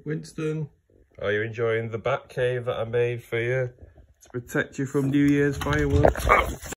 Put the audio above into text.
Winston, are you enjoying the bat cave that I made for you to protect you from New Year's fireworks?